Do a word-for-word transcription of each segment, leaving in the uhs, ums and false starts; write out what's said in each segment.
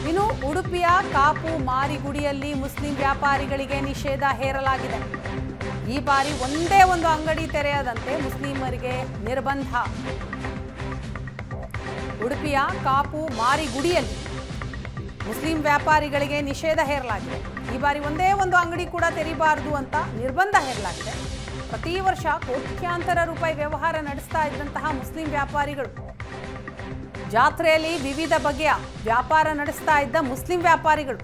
ಇನ್ನು ಉಡುಪಿಯ ಕಾಪು ಮಾರಿಗುಡಿಯಲ್ಲಿ ಮುಸ್ಲಿಂ ವ್ಯಾಪಾರಿಗಳಿಗೆ ನಿಷೇಧ ಹೇರಲಾಗಿದೆ. ಈ ಬಾರಿ ಒಂದೇ ಒಂದು ಅಂಗಡಿ ತೆರೆಯದಂತೆ ಮುಸ್ಲಿಮರಿಗೆ ನಿರ್ಬಂಧ. ಉಡುಪಿಯ ಕಾಪು ಮಾರಿಗುಡಿಯಲ್ಲಿ ಮುಸ್ಲಿಂ ವ್ಯಾಪಾರಿಗಳಿಗೆ ನಿಷೇಧ ಹೇರಲಾಗಿದೆ. ಈ ಬಾರಿ ಒಂದೇ ಒಂದು ಅಂಗಡಿ ಕೂಡ ತೆರೀಬಾರದು ಅಂತ ನಿರ್ಬಂಧ ಹೇರಲಾಗಿದೆ. ಪ್ರತಿ ವರ್ಷ ಕೋಟ್ಯಾಂತರ ರೂಪಾಯಿ ವ್ಯವಹಾರ ನಡೆಸ್ತಾ ಇದ್ದಂತಹ ಮುಸ್ಲಿಂ ವ್ಯಾಪಾರಿಗಳು, ಜಾತ್ರೆಯಲ್ಲಿ ವಿವಿಧ ಬಗೆಯ ವ್ಯಾಪಾರ ನಡೆಸ್ತಾ ಇದ್ದ ಮುಸ್ಲಿಂ ವ್ಯಾಪಾರಿಗಳು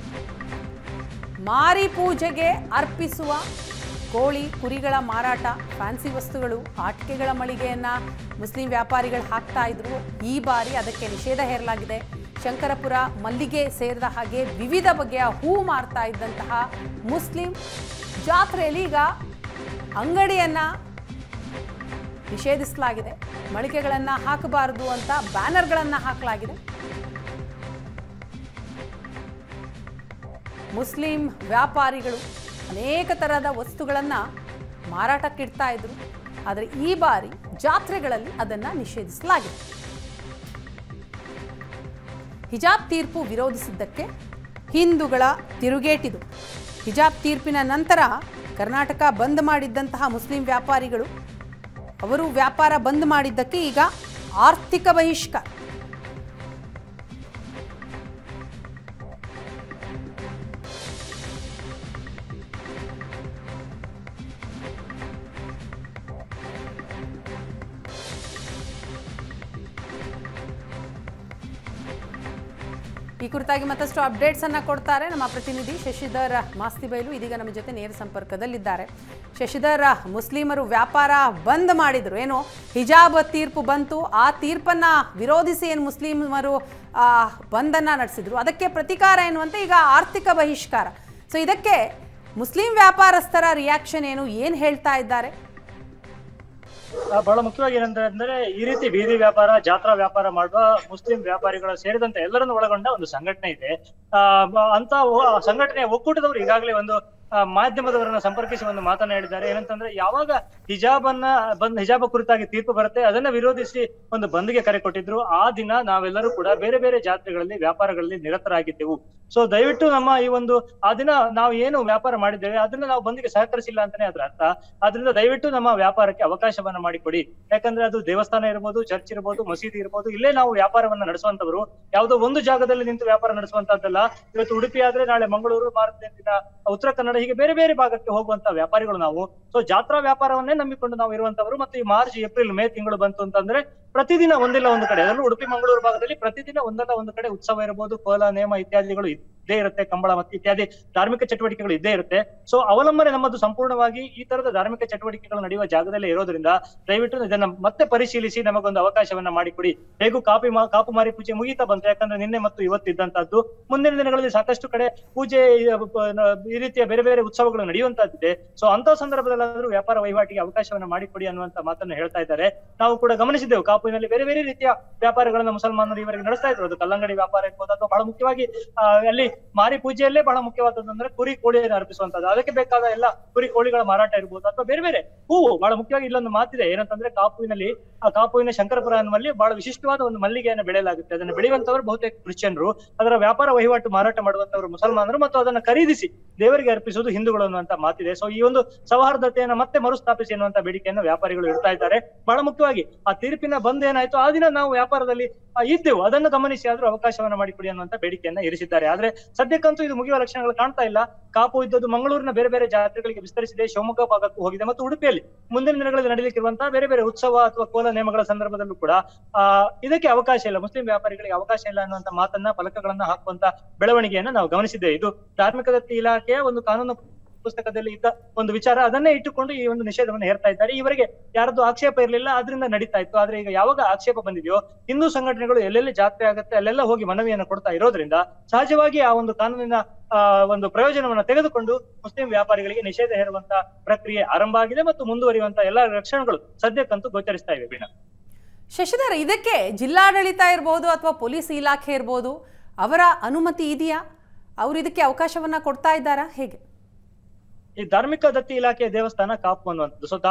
ಮಾರಿ ಪೂಜೆಗೆ ಅರ್ಪಿಸುವ ಕೋಳಿ ಕುರಿಗಳ ಮಾರಾಟ, ಫ್ಯಾನ್ಸಿ ವಸ್ತುಗಳು, ಆಟಿಕೆಗಳ ಮಳಿಗೆಯನ್ನ ಮುಸ್ಲಿಂ ವ್ಯಾಪಾರಿಗಳು ಹಾಕ್ತಾ ಇದ್ರು. ಈ ಬಾರಿ ಅದಕ್ಕೆ ನಿಷೇಧ ಹೇರಲಾಗಿದೆ. ಶಂಕರಪುರ ಮಲ್ಲಿಗೆ ಸೇರಿದ ಹಾಗೆ ವಿವಿಧ ಬಗೆಯ ಹೂ ಮಾರ್ತಾ ಇದ್ದಂತಹ ಮುಸ್ಲಿಂ ಜಾತ್ರೆಯಲ್ಲಿ ಈಗ ಅಂಗಡಿಯನ್ನ ನಿಷೇಧಿಸಲಾಗಿದೆ. ಮಳಿಗೆಗಳನ್ನು ಹಾಕಬಾರದು ಅಂತ ಬ್ಯಾನರ್ಗಳನ್ನು ಹಾಕಲಾಗಿದೆ. ಮುಸ್ಲಿಂ ವ್ಯಾಪಾರಿಗಳು ಅನೇಕ ತರಹದ ವಸ್ತುಗಳನ್ನು ಮಾರಾಟಕ್ಕಿಡ್ತಾ ಇದ್ರು. ಆದರೆ ಈ ಬಾರಿ ಜಾತ್ರೆಗಳಲ್ಲಿ ಅದನ್ನು ನಿಷೇಧಿಸಲಾಗಿದೆ. ಹಿಜಾಬ್ ತೀರ್ಪು ವಿರೋಧಿಸಿದ್ದಕ್ಕೆ ಹಿಂದೂಗಳ ತಿರುಗೇಟಿದು. ಹಿಜಾಬ್ ತೀರ್ಪಿನ ನಂತರ ಕರ್ನಾಟಕ ಬಂದ್ ಮಾಡಿದ್ದಂತಹ ಮುಸ್ಲಿಂ ವ್ಯಾಪಾರಿಗಳು ಅವರು ವ್ಯಾಪಾರ ಬಂದ್ ಮಾಡಿದ್ದಕ್ಕೆ ಈಗ ಆರ್ಥಿಕ ಬಹಿಷ್ಕಾರ. ಈ ಕುರಿತಾಗಿ ಮತ್ತಷ್ಟು ಅಪ್ಡೇಟ್ಸ್ ಅನ್ನ ಕೊಡ್ತಾರೆ ನಮ್ಮ ಪ್ರತಿನಿಧಿ ಶಶಿಧರ್ ಮಾಸ್ತಿಬೈಲು. ಇದೀಗ ನಮ್ಮ ಜೊತೆ ನೇರ ಸಂಪರ್ಕದಲ್ಲಿದ್ದಾರೆ. ಶಶಿಧರ್, ಮುಸ್ಲಿಮರು ವ್ಯಾಪಾರ ಬಂದ್ ಮಾಡಿದ್ರು, ಏನು ಹಿಜಾಬ್ ತೀರ್ಪು ಬಂತು, ಆ ತೀರ್ಪನ್ನ ವಿರೋಧಿಸಿ ಏನು ಮುಸ್ಲಿಮರು ಬಂದನ್ನ ನಡೆಸಿದ್ರು, ಅದಕ್ಕೆ ಪ್ರತಿಕಾರ ಎನ್ನುವಂತೆ ಈಗ ಆರ್ಥಿಕ ಬಹಿಷ್ಕಾರ. ಸೊ ಇದಕ್ಕೆ ಮುಸ್ಲಿಂ ವ್ಯಾಪಾರಸ್ಥರ ರಿಯಾಕ್ಷನ್ ಏನು, ಏನ್ ಹೇಳ್ತಾ ಇದ್ದಾರೆ? ಬಹಳ ಮುಖ್ಯವಾಗಿ ಏನಂದ್ರೆ ಈ ರೀತಿ ಬೀದಿ ವ್ಯಾಪಾರ, ಜಾತ್ರಾ ವ್ಯಾಪಾರ ಮಾಡುವ ಮುಸ್ಲಿಂ ವ್ಯಾಪಾರಿಗಳು ಸೇರಿದಂತೆ ಎಲ್ಲರನ್ನು ಒಳಗೊಂಡ ಒಂದು ಸಂಘಟನೆ ಇದೆ. ಆ ಅಂತ ಸಂಘಟನೆಯ ಒಕ್ಕೂಟದವರು ಈಗಾಗಲೇ ಒಂದು ಮಾಧ್ಯಮದವರನ್ನ ಸಂಪರ್ಕಿಸಿ ಒಂದು ಮಾತನ್ನ ಹೇಳಿದ್ದಾರೆ. ಏನಂತಂದ್ರೆ, ಯಾವಾಗ ಹಿಜಾಬ್ ಅನ್ನ ಬಂದ್ ಹಿಜಾಬ್ ಕುರಿತಾಗಿ ತೀರ್ಪು ಬರುತ್ತೆ ಅದನ್ನ ವಿರೋಧಿಸಿ ಒಂದು ಬಂದ್ಗೆ ಕರೆ ಕೊಟ್ಟಿದ್ರು. ಆ ದಿನ ನಾವೆಲ್ಲರೂ ಕೂಡ ಬೇರೆ ಬೇರೆ ಜಾತ್ರೆಗಳಲ್ಲಿ ವ್ಯಾಪಾರಗಳಲ್ಲಿ ನಿರತರಾಗಿದ್ದೆವು. ಸೊ ದಯವಿಟ್ಟು ನಮ್ಮ ಈ ಒಂದು ಆ ದಿನ ನಾವು ಏನು ವ್ಯಾಪಾರ ಮಾಡಿದ್ದೇವೆ ಅದನ್ನ ನಾವು ಬಂದ್ಗೆ ಸಹಕರಿಸಿಲ್ಲ ಅಂತಾನೆ ಅದ್ರ ಅರ್ಥ. ಆದ್ರಿಂದ ದಯವಿಟ್ಟು ನಮ್ಮ ವ್ಯಾಪಾರಕ್ಕೆ ಅವಕಾಶವನ್ನ ಮಾಡಿಕೊಡಿ. ಯಾಕಂದ್ರೆ ಅದು ದೇವಸ್ಥಾನ ಇರ್ಬೋದು, ಚರ್ಚ್ ಇರ್ಬೋದು, ಮಸೀದಿ ಇರ್ಬೋದು, ಇಲ್ಲೇ ನಾವು ವ್ಯಾಪಾರವನ್ನ ನಡೆಸುವಂತವರು. ಯಾವುದೋ ಒಂದು ಜಾಗದಲ್ಲಿ ನಿಂತು ವ್ಯಾಪಾರ ನಡೆಸುವಂತದ್ದಲ್ಲ. ಇವತ್ತು ಉಡುಪಿ ಆದ್ರೆ ನಾಳೆ ಮಂಗಳೂರು, ಮಾರನೇ ದಿನ ಉತ್ತರ ಕನ್ನಡ, ಹೀಗೆ ಬೇರೆ ಬೇರೆ ಭಾಗಕ್ಕೆ ಹೋಗುವಂತ ವ್ಯಾಪಾರಿಗಳು ನಾವು. ಸೊ ಜಾತ್ರಾ ವ್ಯಾಪಾರವನ್ನೇ ನಂಬಿಕೊಂಡು ನಾವು ಇರುವಂತವರು. ಮತ್ತು ಈ ಮಾರ್ಚ್, ಏಪ್ರಿಲ್, ಮೇ ತಿಂಗಳು ಬಂತು ಅಂತಂದ್ರೆ ಪ್ರತಿದಿನ ಒಂದಿಲ್ಲ ಒಂದು ಕಡೆ, ಅದರಲ್ಲೂ ಉಡುಪಿ ಮಂಗಳೂರು ಭಾಗದಲ್ಲಿ ಪ್ರತಿದಿನ ಒಂದಲ್ಲ ಒಂದು ಕಡೆ ಉತ್ಸವ ಇರಬಹುದು, ಕೋಲ, ನೇಮ ಇತ್ಯಾದಿಗಳು ಇದ್ದೇ ಇರುತ್ತೆ, ಕಂಬಳ ಮತ್ತು ಇತ್ಯಾದಿ ಧಾರ್ಮಿಕ ಚಟುವಟಿಕೆಗಳು ಇದ್ದೇ ಇರುತ್ತೆ. ಸೊ ಅವಲಂಬನೆ ನಮ್ಮದು ಸಂಪೂರ್ಣವಾಗಿ ಈ ತರದ ಧಾರ್ಮಿಕ ಚಟುವಟಿಕೆಗಳು ನಡೆಯುವ ಜಾಗದಲ್ಲೇ ಇರೋದ್ರಿಂದ ದಯವಿಟ್ಟು ಇದನ್ನ ಮತ್ತೆ ಪರಿಶೀಲಿಸಿ ನಮಗೊಂದು ಅವಕಾಶವನ್ನ ಮಾಡಿಕೊಡಿ. ಹೇಗೂ ಕಾಪಿ ಕಾಪು ಮಾರಿ ಪೂಜೆ ಮುಗಿತಾ ಬಂತು, ಯಾಕಂದ್ರೆ ನಿನ್ನೆ ಮತ್ತು ಇವತ್ತು ಇದ್ದಂತದ್ದು. ಮುಂದಿನ ದಿನಗಳಲ್ಲಿ ಸಾಕಷ್ಟು ಕಡೆ ಪೂಜೆ, ಈ ರೀತಿಯ ಬೇರೆ ಬೇರೆ ಉತ್ಸವಗಳು ನಡೆಯುವಂತದ್ದಿದೆ. ಸೊ ಅಂತ ಸಂದರ್ಭದಲ್ಲಾದ್ರೂ ವ್ಯಾಪಾರ ವಹಿವಾಟಿಗೆ ಅವಕಾಶವನ್ನ ಮಾಡಿಕೊಡಿ ಅನ್ನುವಂತ ಮಾತನ್ನ ಹೇಳ್ತಾ ಇದ್ದಾರೆ. ನಾವು ಕೂಡ ಗಮನಿಸಿದ್ದೆವು, ಕಾಪುವಿನಲ್ಲಿ ಬೇರೆ ಬೇರೆ ರೀತಿಯ ವ್ಯಾಪಾರಗಳನ್ನ ಮುಸಲ್ಮಾನರು ಇವರಿಗೆ ನಡೆಸ್ತಾ ಇದ್ರು. ಅದು ಕಲ್ಲಂಗಡಿ ವ್ಯಾಪಾರ ಇರ್ಬೋದು, ಅಥವಾ ಬಹಳ ಮುಖ್ಯವಾಗಿ ಅಲ್ಲಿ ಮಾರಿ ಪೂಜೆಯಲ್ಲೇ ಬಹಳ ಮುಖ್ಯವಾದದ್ದು ಕುರಿ ಕೋಳಿಯನ್ನು ಅರ್ಪಿಸುವಂತದ್ದು. ಅದಕ್ಕೆ ಬೇಕಾದ ಎಲ್ಲ ಕುರಿ ಕೋಳಿಗಳ ಮಾರಾಟ ಇರ್ಬೋದು, ಅಥವಾ ಬೇರೆ ಬೇರೆ ಹೂವು. ಬಹಳ ಮುಖ್ಯವಾಗಿ ಇಲ್ಲೊಂದು ಮಾತಿದೆ, ಏನಂತಂದ್ರೆ ಕಾಪುವಿನಲ್ಲಿ ಆ ಕಾಪುವಿನ ಶಂಕರಪುರ ಅನ್ನುವಲ್ಲಿ ಬಹಳ ವಿಶಿಷ್ಟವಾದ ಒಂದು ಮಲ್ಲಿಗೆಯನ್ನು ಬೆಳೆಯಲಾಗುತ್ತೆ. ಅದನ್ನು ಬೆಳೆಯುವಂತವರು ಬಹುತೇಕ ಕ್ರಿಶ್ಚಿಯನ್ರು, ಅದರ ವ್ಯಾಪಾರ ವಹಿವಾಟು ಮಾರಾಟ ಮಾಡುವಂತವರು ಮುಸಲ್ಮಾನರು, ಮತ್ತು ಅದನ್ನು ಖರೀದಿಸಿ ದೇವರಿಗೆ ಅರ್ಪಿಸುವುದು ಹಿಂದೂಗಳು ಅನ್ನುವಂತ ಮಾತಿದೆ. ಸೊ ಈ ಒಂದು ಸೌಹಾರ್ದತೆಯನ್ನು ಮತ್ತೆ ಮರುಸ್ಥಾಪಿಸಿ ಎನ್ನುವಂತ ಬೇಡಿಕೆಯನ್ನು ವ್ಯಾಪಾರಿಗಳು ಇಡ್ತಾ ಇದ್ದಾರೆ. ಬಹಳ ಮುಖ್ಯವಾಗಿ ಆ ತೀರ್ಪಿನ ಬಂದ್ ಏನಾಯ್ತು ಆ ದಿನ ನಾವು ವ್ಯಾಪಾರದಲ್ಲಿ ಇದ್ದೆವು, ಅದನ್ನು ಗಮನಿಸಿ ಆದ್ರೂ ಅವಕಾಶವನ್ನ ಮಾಡಿಕೊಡಿ ಅನ್ನುವಂತ ಬೇಡಿಕೆಯನ್ನ ಇರಿಸಿದ್ದಾರೆ. ಆದ್ರೆ ಸದ್ಯಕ್ಕಂತೂ ಇದು ಮುಗಿಯುವ ಲಕ್ಷಣಗಳು ಕಾಣ್ತಾ ಇಲ್ಲ. ಕಾಪು ಇದ್ದದ್ದು ಮಂಗಳೂರಿನ ಬೇರೆ ಬೇರೆ ಜಾತ್ರೆಗಳಿಗೆ ವಿಸ್ತರಿಸಿದೆ, ಶಿವಮೊಗ್ಗ ಭಾಗಕ್ಕೂ ಹೋಗಿದೆ, ಮತ್ತು ಉಡುಪಿಯಲ್ಲಿ ಮುಂದಿನ ದಿನಗಳಲ್ಲಿ ನಡೆಯಲಿಕ್ಕಿರುವಂತಹ ಬೇರೆ ಬೇರೆ ಉತ್ಸವ ಅಥವಾ ಕೋಲ ನೇಮಗಳ ಸಂದರ್ಭದಲ್ಲೂ ಕೂಡ ಆ ಇದಕ್ಕೆ ಅವಕಾಶ ಇಲ್ಲ, ಮುಸ್ಲಿಂ ವ್ಯಾಪಾರಿಗಳಿಗೆ ಅವಕಾಶ ಇಲ್ಲ ಅನ್ನುವಂತ ಮಾತನ್ನ, ಫಲಕಗಳನ್ನ ಹಾಕುವಂತ ಬೆಳವಣಿಗೆಯನ್ನ ನಾವು ಗಮನಿಸಿದ್ದೇವೆ. ಇದು ಧಾರ್ಮಿಕ ದತ್ತಿ ಇಲಾಖೆಯ ಒಂದು ಕಾನೂನು ಪುಸ್ತಕದಲ್ಲಿ ಇದ್ದ ಒಂದು ವಿಚಾರ, ಅದನ್ನೇ ಇಟ್ಟುಕೊಂಡು ಈ ಒಂದು ನಿಷೇಧವನ್ನು ಹೇರ್ತಾ ಇದ್ದಾರೆ. ಈವರೆಗೆ ಯಾರದ್ದು ಆಕ್ಷೇಪ ಇರಲಿಲ್ಲ, ಅದರಿಂದ ನಡೀತಾ ಇತ್ತು. ಆದ್ರೆ ಈಗ ಯಾವಾಗ ಆಕ್ಷೇಪ ಬಂದಿದೆಯೋ, ಹಿಂದೂ ಸಂಘಟನೆಗಳು ಎಲ್ಲೆಲ್ಲಿ ಜಾತ್ರೆ ಆಗುತ್ತೆ ಅಲ್ಲೆಲ್ಲ ಹೋಗಿ ಮನವಿಯನ್ನು ಕೊಡ್ತಾ ಇರೋದ್ರಿಂದ ಸಹಜವಾಗಿ ಆ ಒಂದು ಕಾನೂನಿನ ಆ ಒಂದು ಪ್ರಯೋಜನವನ್ನ ತೆಗೆದುಕೊಂಡು ಮುಸ್ಲಿಂ ವ್ಯಾಪಾರಿಗಳಿಗೆ ನಿಷೇಧ ಹೇರುವಂತ ಪ್ರಕ್ರಿಯೆ ಆರಂಭ ಆಗಿದೆ, ಮತ್ತು ಮುಂದುವರಿಯುವಂತ ಎಲ್ಲಾ ಲಕ್ಷಣಗಳು ಸದ್ಯಕ್ಕಂತೂ ಗೋಚರಿಸ್ತಾ ಇವೆ. ಬೀಣಾ, ಶಶಿಧರ್, ಇದಕ್ಕೆ ಜಿಲ್ಲಾಡಳಿತ ಇರ್ಬೋದು ಅಥವಾ ಪೊಲೀಸ್ ಇಲಾಖೆ ಇರ್ಬೋದು, ಅವರ ಅನುಮತಿ ಇದೆಯಾ? ಅವರು ಇದಕ್ಕೆ ಅವಕಾಶವನ್ನ ಕೊಡ್ತಾ ಇದ್ದಾರಾ, ಹೇಗೆ? ಈ ಧಾರ್ಮಿಕ ದತ್ತಿ ಇಲಾಖೆಯ ದೇವಸ್ಥಾನ ಕಾಪು ಅನ್ನುವಂಥದ್ದು. ಸೊ ಧಾರ್ಮಿಕ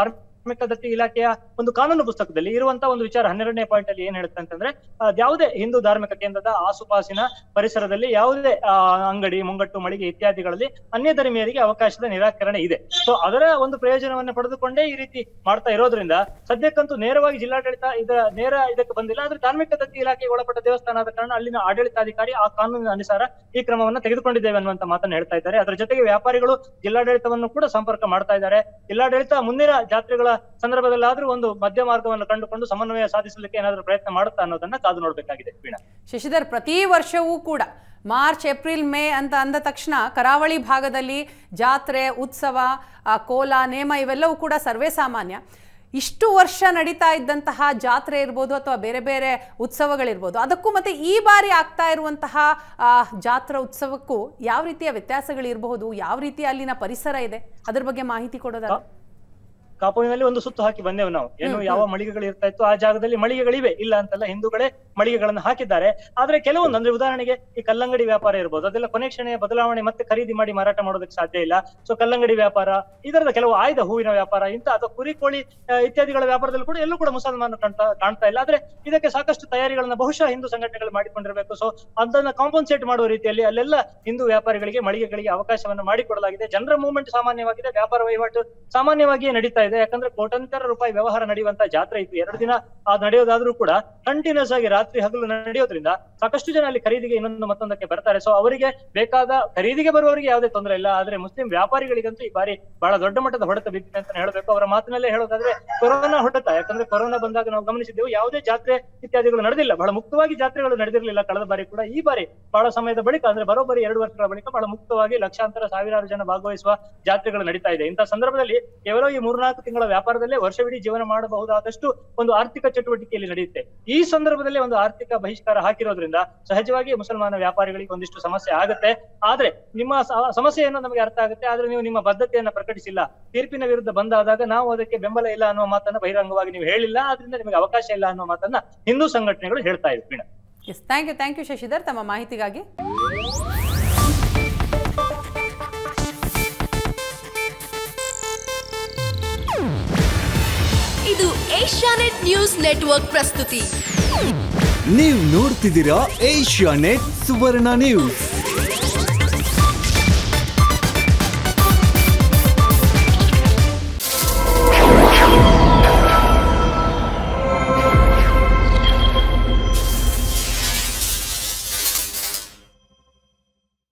ಧಾರ್ಮಿಕ ದತ್ತಿ ಇಲಾಖೆಯ ಒಂದು ಕಾನೂನು ಪುಸ್ತಕದಲ್ಲಿ ಇರುವಂತಹ ಒಂದು ವಿಚಾರ ಹನ್ನೆರಡನೇ ಪಾಯಿಂಟ್ ಅಲ್ಲಿ ಏನ್ ಹೇಳುತ್ತೆ ಅಂತಂದ್ರೆ ಯಾವುದೇ ಹಿಂದೂ ಧಾರ್ಮಿಕ ಕೇಂದ್ರದ ಆಸುಪಾಸಿನ ಪರಿಸರದಲ್ಲಿ ಯಾವುದೇ ಅಂಗಡಿ ಮುಂಗಟ್ಟು ಮಳಿಗೆ ಇತ್ಯಾದಿಗಳಲ್ಲಿ ಅನ್ಯ ಧರ್ಮೀಯರಿಗೆ ಅವಕಾಶದ ನಿರಾಕರಣೆ ಇದೆ. ಸೊ ಅದರ ಒಂದು ಪ್ರಯೋಜನವನ್ನ ಪಡೆದುಕೊಂಡೇ ಈ ರೀತಿ ಮಾಡ್ತಾ ಇರೋದ್ರಿಂದ ಸದ್ಯಕ್ಕಂತೂ ನೇರವಾಗಿ ಜಿಲ್ಲಾಡಳಿತ ಇದರ ನೇರ ಇದಕ್ಕೆ ಬಂದಿಲ್ಲ. ಆದ್ರೆ ಧಾರ್ಮಿಕ ದತ್ತಿ ಇಲಾಖೆಗೆ ಒಳಪಟ್ಟ ದೇವಸ್ಥಾನ ಆದ ಕಾರಣ ಅಲ್ಲಿನ ಆಡಳಿತಾಧಿಕಾರಿ ಆ ಕಾನೂನಿನ ಅನುಸಾರ ಈ ಕ್ರಮವನ್ನ ತೆಗೆದುಕೊಂಡಿದ್ದೇವೆ ಅನ್ನುವಂತ ಮಾತನ್ನ ಹೇಳ್ತಾ ಇದ್ದಾರೆ. ಅದರ ಜೊತೆಗೆ ವ್ಯಾಪಾರಿಗಳು ಜಿಲ್ಲಾಡಳಿತವನ್ನು ಕೂಡ ಸಂಪರ್ಕ ಮಾಡ್ತಾ ಇದ್ದಾರೆ. ಜಿಲ್ಲಾಡಳಿತ ಮುಂದಿನ ಜಾತ್ರೆಗಳ ಸಂದರ್ಭದಲ್ಲಾದ್ರೂ ಒಂದು ಮಧ್ಯ ಮಾರ್ಗವನ್ನು ಕಂಡುಕೊಂಡು ಸಮನ್ವಯ ಸಾಧಿಸಲಿಕ್ಕೆ ಏನಾದರೂ ಪ್ರಯತ್ನ ಮಾಡುತ್ತಾ ಅನ್ನೋದನ್ನ ಕಾದು ನೋಡ್ಬೇಕಾಗಿದೆ. ವೀಣಾ, ಶಶಿಧರ್, ಪ್ರತಿ ವರ್ಷವೂ ಕೂಡ ಮಾರ್ಚ್ ಏಪ್ರಿಲ್ ಮೇ ಅಂತ ಅಂದ ತಕ್ಷಣ ಕರಾವಳಿ ಭಾಗದಲ್ಲಿ ಜಾತ್ರೆ, ಉತ್ಸವ, ಕೋಲ, ನೇಮ ಇವೆಲ್ಲವೂ ಕೂಡ ಸರ್ವೇ ಸಾಮಾನ್ಯ. ಇಷ್ಟು ವರ್ಷ ನಡೀತಾ ಇದ್ದಂತಹ ಜಾತ್ರೆ ಇರ್ಬೋದು ಅಥವಾ ಬೇರೆ ಬೇರೆ ಉತ್ಸವಗಳಿರ್ಬೋದು, ಅದಕ್ಕೂ ಮತ್ತೆ ಈ ಬಾರಿ ಆಗ್ತಾ ಇರುವಂತಹ ಜಾತ್ರಾ ಉತ್ಸವಕ್ಕೂ ಯಾವ ರೀತಿಯ ವ್ಯತ್ಯಾಸಗಳಿರಬಹುದು, ಯಾವ ರೀತಿಯ ಅಲ್ಲಿನ ಪರಿಸರ ಇದೆ, ಅದ್ರ ಬಗ್ಗೆ ಮಾಹಿತಿ ಕೊಡೋದಾದ್ರೆ? ಕಾಪುವಿನಲ್ಲಿ ಒಂದು ಸುತ್ತು ಹಾಕಿ ಬಂದೆವು ನಾವು. ಏನು ಯಾವ ಮಳಿಗೆಗಳು ಇರ್ತಾ ಇತ್ತು ಆ ಜಾಗದಲ್ಲಿ ಮಳಿಗೆಗಳಿವೆ, ಇಲ್ಲ ಅಂತಲ್ಲ, ಹಿಂದೂಗಳೇ ಮಳಿಗೆಗಳನ್ನು ಹಾಕಿದ್ದಾರೆ. ಆದ್ರೆ ಕೆಲವೊಂದು ಅಂದ್ರೆ ಉದಾಹರಣೆಗೆ ಈ ಕಲ್ಲಂಗಡಿ ವ್ಯಾಪಾರ ಇರ್ಬೋದು, ಅದೆಲ್ಲ ಕೊನೆ ಕ್ಷಣೆಯ ಬದಲಾವಣೆ ಮತ್ತೆ ಖರೀದಿ ಮಾಡಿ ಮಾರಾಟ ಮಾಡೋದಕ್ಕೆ ಸಾಧ್ಯ ಇಲ್ಲ. ಸೊ ಕಲ್ಲಂಗಡಿ ವ್ಯಾಪಾರ, ಇದರದ ಕೆಲವು ಆಯ್ದ ಹೂವಿನ ವ್ಯಾಪಾರ, ಇಂತ ಅಥವಾ ಕುರಿ ಕೋಳಿ ಇತ್ಯಾದಿಗಳ ವ್ಯಾಪಾರದಲ್ಲಿ ಕೂಡ ಎಲ್ಲೂ ಕೂಡ ಮುಸಲ್ಮಾನರು ಕಾಣ್ತಾ ಕಾಣ್ತಾ ಇಲ್ಲ. ಆದ್ರೆ ಇದಕ್ಕೆ ಸಾಕಷ್ಟು ತಯಾರಿಗಳನ್ನ ಬಹುಶಃ ಹಿಂದೂ ಸಂಘಟನೆಗಳು ಮಾಡಿಕೊಂಡಿರಬೇಕು. ಸೊ ಅದನ್ನ ಕಾಂಪನ್ಸೇಟ್ ಮಾಡುವ ರೀತಿಯಲ್ಲಿ ಅಲ್ಲೆಲ್ಲ ಹಿಂದೂ ವ್ಯಾಪಾರಿಗಳಿಗೆ ಮಳಿಗೆಗಳಿಗೆ ಅವಕಾಶವನ್ನು ಮಾಡಿಕೊಡಲಾಗಿದೆ. ಜನರ ಮೂವ್ಮೆಂಟ್ ಸಾಮಾನ್ಯವಾಗಿದೆ, ವ್ಯಾಪಾರ ವಹಿವಾಟು ಸಾಮಾನ್ಯವಾಗಿಯೇ ನಡೀತಾ ಇದೆ. ಯಾಕಂದ್ರೆ ಕೋಟ್ಯಾಂತರ ರೂಪಾಯಿ ವ್ಯವಹಾರ ನಡೆಯುವಂತ ಜಾತ್ರೆ ಇತ್ತು. ಎರಡು ದಿನ ಅದು ನಡೆಯೋದಾದ್ರೂ ಕೂಡ ಕಂಟಿನ್ಯೂಸ್ ಆಗಿ ರಾತ್ರಿ ಹಗಲು ನಡೆಯೋದ್ರಿಂದ ಸಾಕಷ್ಟು ಜನ ಅಲ್ಲಿ ಖರೀದಿಗೆ ಇನ್ನೊಂದು ಮತ್ತೊಂದಕ್ಕೆ ಬರ್ತಾರೆ. ಸೊ ಅವರಿಗೆ ಬೇಕಾದ ಖರೀದಿಗೆ ಬರುವವರಿಗೆ ಯಾವುದೇ ತೊಂದರೆ ಇಲ್ಲ. ಆದ್ರೆ ಮುಸ್ಲಿಂ ವ್ಯಾಪಾರಿಗಳಿಗಂತೂ ಈ ಬಾರಿ ಬಹಳ ದೊಡ್ಡ ಮಟ್ಟದ ಹೊಡೆತ ಬಿದ್ದಿದೆ ಅಂತ ಹೇಳಬೇಕು. ಅವರ ಮಾತಿನಲ್ಲೇ ಹೇಳೋದಾದ್ರೆ ಕೊರೋನಾ ಹೊಡೆತ, ಯಾಕಂದ್ರೆ ಕೊರೋನಾ ಬಂದಾಗ ನಾವು ಗಮನಿಸಿದ್ದೆವು ಯಾವುದೇ ಜಾತ್ರೆ ಇತ್ಯಾದಿಗಳು ನಡೆದಿಲ್ಲ, ಬಹಳ ಮುಕ್ತವಾಗಿ ಜಾತ್ರೆಗಳು ನಡೆದಿರಲಿಲ್ಲ ಕಳೆದ ಬಾರಿ ಕೂಡ. ಈ ಬಾರಿ ಬಹಳ ಸಮಯದ ಬಳಿಕ ಅಂದ್ರೆ ಬರೋಬ್ಬರಿ ಎರಡು ವರ್ಷಗಳ ಬಳಿಕ ಬಹಳ ಮುಕ್ತವಾಗಿ ಲಕ್ಷಾಂತರ ಸಾವಿರಾರು ಜನ ಭಾಗವಹಿಸುವ ಜಾತ್ರೆಗಳು ನಡೀತಾ ಇದೆ. ಇಂತಹ ಸಂದರ್ಭದಲ್ಲಿ ಕೇವಲ ಈ ಮೂರ್ನಾಲ್ಕು ತಿಂಗಳ ವ್ಯಾಪಾರದಲ್ಲೇ ವರ್ಷವಿಡೀ ಜೀವನ ಮಾಡಬಹುದಾದಷ್ಟು ಒಂದು ಆರ್ಥಿಕ ಚಟುವಟಿಕೆಯಲ್ಲಿ ನಡೆಯುತ್ತೆ. ಈ ಸಂದರ್ಭದಲ್ಲಿ ಒಂದು ಆರ್ಥಿಕ ಬಹಿಷ್ಕಾರ ಹಾಕಿರೋದ್ರಿಂದ ಸಹಜವಾಗಿ ಮುಸಲ್ಮಾನ ವ್ಯಾಪಾರಿಗಳಿಗೆ ಒಂದಿಷ್ಟು ಸಮಸ್ಯೆ ಆಗುತ್ತೆ. ಆದ್ರೆ ನಿಮ್ಮ ಸಮಸ್ಯೆಯನ್ನು ನಮಗೆ ಅರ್ಥ ಆಗುತ್ತೆ. ಆದ್ರೆ ನೀವು ನಿಮ್ಮ ಬದ್ಧತೆಯನ್ನ ಪ್ರಕಟಿಸಿಲ್ಲ, ತೀರ್ಪಿನ ವಿರುದ್ಧ ಬಂದಾದಾಗ ನಾವು ಅದಕ್ಕೆ ಬೆಂಬಲ ಇಲ್ಲ ಅನ್ನುವ ಮಾತನ್ನ ಬಹಿರಂಗವಾಗಿ ನೀವು ಹೇಳಿಲ್ಲ, ಆದ್ರಿಂದ ನಿಮಗೆ ಅವಕಾಶ ಇಲ್ಲ ಅನ್ನುವ ಮಾತನ್ನ ಹಿಂದೂ ಸಂಘಟನೆಗಳು ಹೇಳ್ತಾ ಇವೆ. Veena, yes, thank you thank you Shashidhar ತಮ್ಮ ಮಾಹಿತಿಗಾಗಿ. ಇದು ಏಷ್ಯಾನೆಟ್ ನ್ಯೂಸ್ ನೆಟ್ವರ್ಕ್ ಪ್ರಸ್ತುತಿ. ನೀವು ನೋಡ್ತಿದ್ದೀರಾ ಏಷ್ಯಾನೆಟ್ ಸುವರ್ಣ ನ್ಯೂಸ್.